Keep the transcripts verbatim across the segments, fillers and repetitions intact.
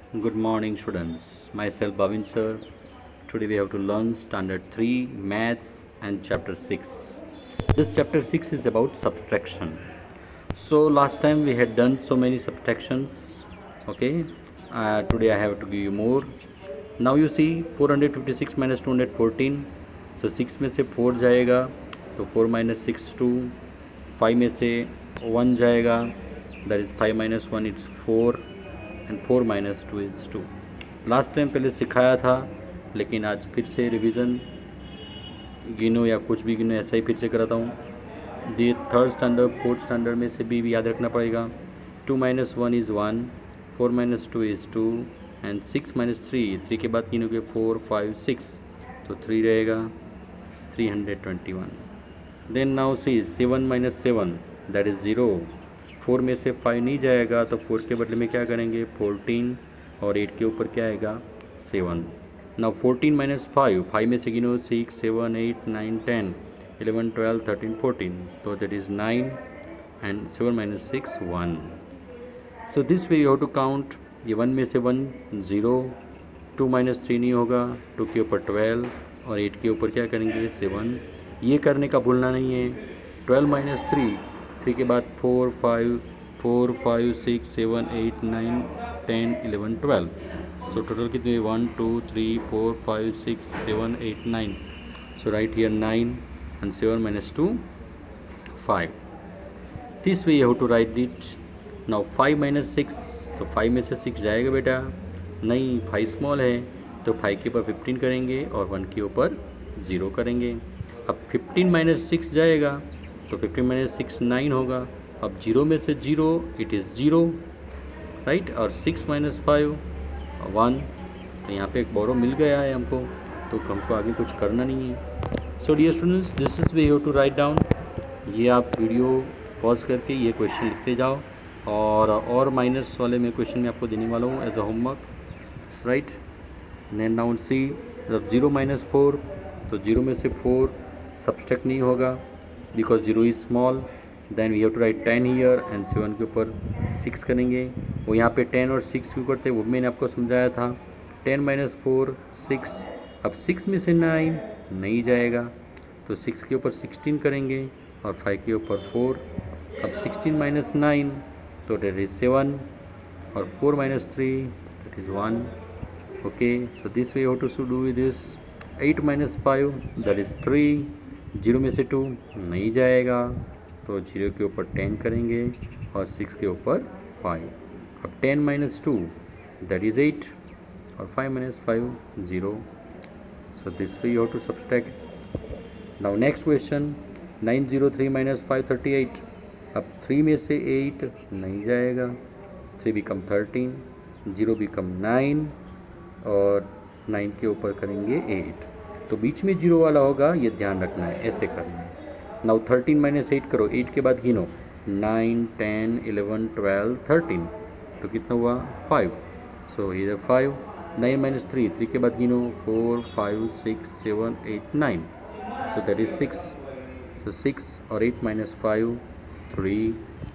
Good morning, students. Myself, Bhavin sir. Today we have to learn Standard three, Maths, and Chapter six. This Chapter six is about subtraction. So, last time we had done so many subtractions. Okay, uh, today I have to give you more. Now you see four hundred fifty-six minus two hundred fourteen. So, six में से four जाएगा तो four minus six two. five में से one जाएगा, that is five minus one, it's four. And four minus two is two. Last time पहले सिखाया था, लेकिन आज फिर से रिवीजन गिनो या कुछ भी गिनो ऐसा ही फिर से कराता हूँ. The third standard fourth standard में से भी, भी याद रखना पड़ेगा. Two minus one is one, four minus two is two, and six minus three, three के बाद गिनोगे फोर फाइव सिक्स, तो थ्री रहेगा, three hundred twenty one. Then now see seven minus seven, that is zero. Four में से five नहीं जाएगा तो फोर के बदले में क्या करेंगे, फोर्टीन, और एट के ऊपर क्या आएगा, seven. Now fourteen minus five, five में से गिनो six seven eight nine ten eleven twelve thirteen fourteen, तो that is nine, and seven minus six one. So this way you have to count. ये one में से one zero, two minus three नहीं होगा, to के ऊपर twelve, और eight के ऊपर क्या करेंगे, सेवन. ये करने का भूलना नहीं है. ट्वेल्व माइनस थ्री, थ्री के बाद four five four five six seven eight nine ten eleven twelve. So total कितने हुए, one two three four five six seven eight nine. So right here nine, and seven minus two five. This way you have to write it. Now five minus six, तो five में से six जाएगा बेटा, नहीं, five small है, तो five के ऊपर फिफ्टीन करेंगे और वन के ऊपर ज़ीरो करेंगे. अब फिफ्टीन माइनस सिक्स जाएगा तो फिफ्टीन माइनस सिक्स नाइन होगा. अब जीरो में से zero, it is zero, right. और सिक्स माइनस फाइव वन, तो यहाँ पे एक बोरो मिल गया है हमको, तो हमको आगे कुछ करना नहीं है. So dear students, this is way you to write down. ये आप वीडियो पॉज करके ये क्वेश्चन लिखते जाओ, और और माइनस वाले मैं क्वेश्चन में आपको देने वाला हूँ as a homework, right. Then now see, जब जीरो माइनस फोर, तो जीरो में से फोर सब्सट्रैक्ट नहीं होगा, because zero is small. Then we have to write ten here, and seven के ऊपर सिक्स करेंगे. वो यहाँ पे टेन और सिक्स क्यों करते हैं वो मैंने आपको समझाया था. Ten minus four six. अब सिक्स में से नाइन नहीं जाएगा, तो सिक्स के ऊपर सिक्सटीन करेंगे, और फाइव के ऊपर फोर. अब सिक्सटीन माइनस नाइन, तो डेट इज़ सेवन, और four minus three, that is one. Okay, so this way you have to do this. Eight minus five, that is three. Zero में से to नहीं जाएगा, तो जीरो के ऊपर टेन करेंगे, और सिक्स के ऊपर फाइव. अब ten minus two, that is eight, और five minus five zero. So this way you have to subtract. Now next question, nine zero three minus five thirty eight. अब three में से eight नहीं जाएगा, three become thirteen, zero become nine, और nine के ऊपर करेंगे एट, तो बीच में जीरो वाला होगा, ये ध्यान रखना है, ऐसे करना है. नाउ थर्टीन माइनस एट करो, एट के बाद गिनो, nine ten eleven twelve thirteen, तो कितना हुआ, फाइव. सो इधर five. Nine minus three, three के बाद गिनो, four five six seven eight nine, so that is six. So six और eight minus five, three.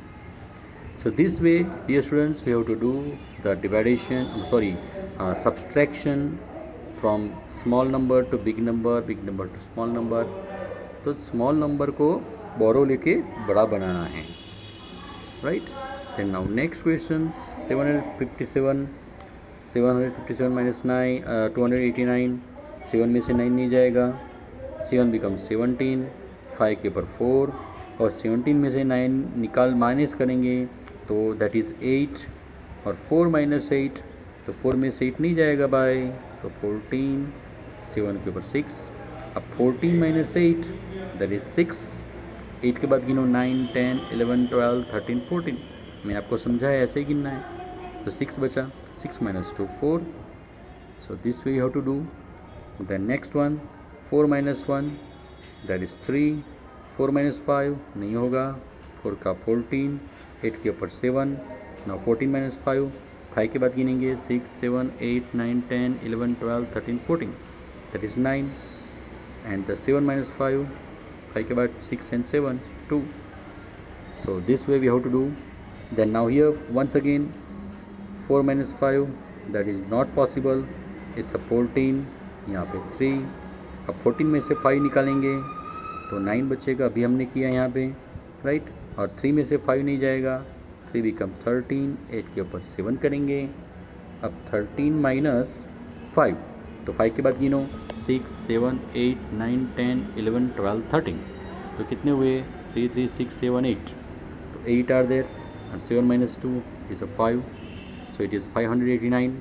So this way dear students, we have to do the division, sorry subtraction from small number to big number, big number two small number. तो small number को borrow लेके बड़ा बनाना है, right. Then now next question, seven hundred fifty seven. Seven hundred fifty seven minus nine, two hundred eighty nine. Seven में से nine नहीं जाएगा, सेवन बिकम सेवनटीन, फाइव के ऊपर फोर, और सेवनटीन में से नाइन निकाल माइनस करेंगे, तो दैट इज़ एट, और फोर माइनस एट, तो फोर में से एट नहीं जाएगा बाय, तो फोर्टीन, सेवन के ऊपर सिक्स. अब fourteen minus eight, that is six. Eight के बाद गिनो, nine ten eleven twelve thirteen fourteen. मैंने आपको समझाया ऐसे ही गिनना है, तो सिक्स बचा. Six minus two four. So this way you have to do. Then next one, four minus one, that is three. Four minus five नहीं होगा, फोर का फोर्टीन, एट के ऊपर seven. Now fourteen minus five, five के बाद गिनेंगे, six seven eight nine ten eleven twelve thirteen fourteen, that is nine. And the seven minus five, five के बाद six and seven, two. So this way we have to do. Then now here once again four minus five, that is not possible, it's a fourteen, यहाँ पे three. अब fourteen में से five निकालेंगे तो nine बचेगा, अभी हमने किया यहाँ पे, राइट। और थ्री में से फाइव नहीं जाएगा, थ्री बिकम थर्टीन, एट के ऊपर सेवन करेंगे। अब थर्टीन माइनस फाइव, तो फाइव के बाद गिनो, six seven eight nine ten eleven twelve thirteen, तो कितने हुए, three three six seven eight, तो eight are there, and seven minus two is a five, so it is five hundred eighty-nine.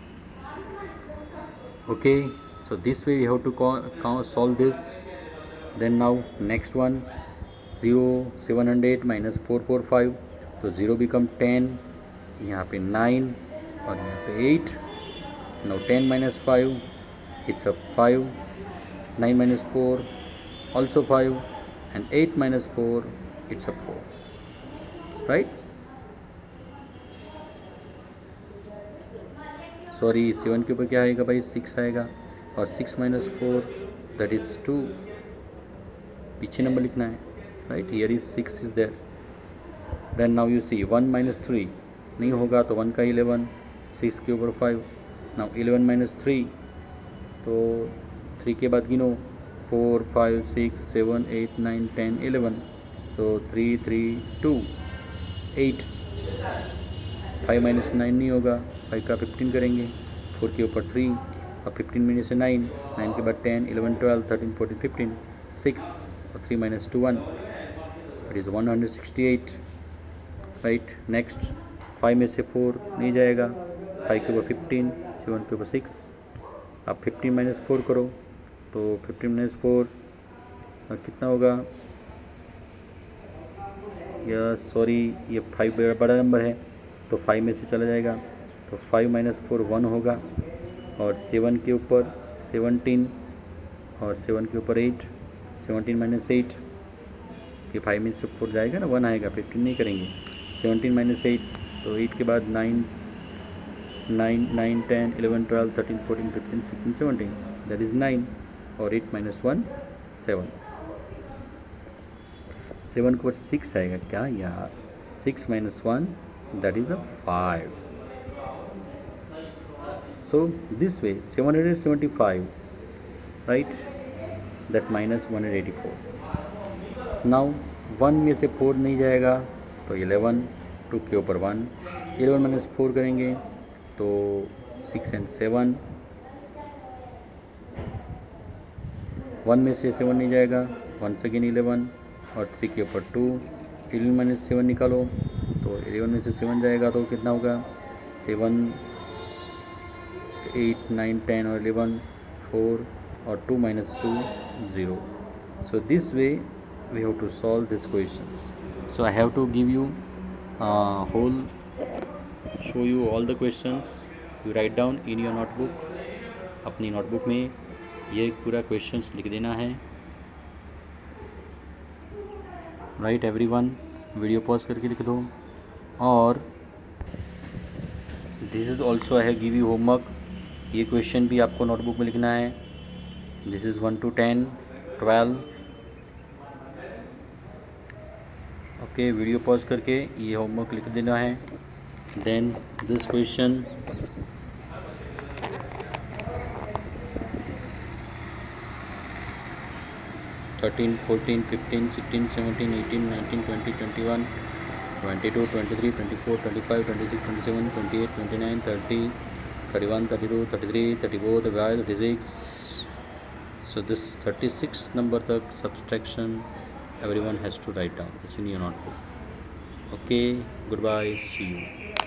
Okay, so this way we have to co- solve this. Then now next one, zero seven hundred eight minus four forty-five, तो zero become ten, यहाँ पे nine और यहाँ पे eight. Now ten minus five, it's a five, nine minus four also five, and eight minus four, it's a four, right? Sorry, seven के ऊपर क्या आएगा भाई, सिक्स आएगा, और six minus four that is two, पीछे नंबर लिखना है, right. Here is six is there. Then now you see one minus three नहीं होगा, तो वन का इलेवन, सिक्स के ऊपर five, now eleven minus three, तो थ्री के बाद गिनो, four five six seven eight nine ten eleven, तो three three two eight, five minus nine नहीं होगा, फाइव का फिफ्टीन करेंगे, फोर के ऊपर थ्री, अब फिफ्टीन में से नाइन, नाइन के बाद ten eleven twelve thirteen fourteen fifteen, six और three minus two one, it is one hundred sixty eight, right. Next five में से फोर नहीं जाएगा, फाइव के ऊपर फिफ्टीन, सेवन के ऊपर सिक्स, अब फिफ्टीन माइनस फोर करो, तो फिफ्टीन माइनस फोर कितना होगा, या सॉरी ये फाइव बड़ा नंबर है, तो फाइव में से चला जाएगा, तो फाइव माइनस फोर वन होगा, और सेवन के ऊपर सेवनटीन, और सेवन के ऊपर एट, सेवनटीन माइनस एट, फिर फाइव में से फोर जाएगा ना, वन आएगा, फिफ्टीन नहीं करेंगे, सेवनटीन माइनस एट, तो एट के बाद nine, nine nine ten eleven twelve thirteen fourteen fifteen sixteen seventeen, that is nine, और eight minus one seven, seven के ऊपर सिक्स आएगा क्या यार, six minus one that is a five. So this way seven hundred seventy-five, right, that minus one hundred eighty-four. Now one में से four नहीं जाएगा, तो इलेवन, टू के ऊपर वन, इलेवन माइनस फोर करेंगे तो सिक्स एंड सेवन, वन में से सेवन नहीं जाएगा, वन सेकेंड इलेवन, और थ्री के ऊपर टू, इलेवन माइनस सेवन निकालो, तो इलेवन में से सेवन जाएगा तो कितना होगा, सेवन एट नाइन टेन और इलेवन, फोर, और two minus two zero. So this way we have to solve these questions. So I have to give you uh, whole show you all the questions. You write down in your notebook. अपनी notebook में ये पूरा questions लिख देना है. Right everyone, video pause करके लिख दो. और this is also I have give you homework. ये क्वेश्चन भी आपको नोटबुक में लिखना है. This is one two ten twelve. Okay, video pause करके ये होमवर्क लिख देना है. Then this question thirteen fourteen fifteen sixteen seventeen eighteen nineteen twenty twenty one twenty two twenty three twenty four twenty five twenty six twenty seven twenty eight twenty nine thirty thirty one thirty two thirty three thirty four thirty five thirty six. So this thirty-six number तक subtraction everyone has to write down this in your notebook. Okay, goodbye, see you.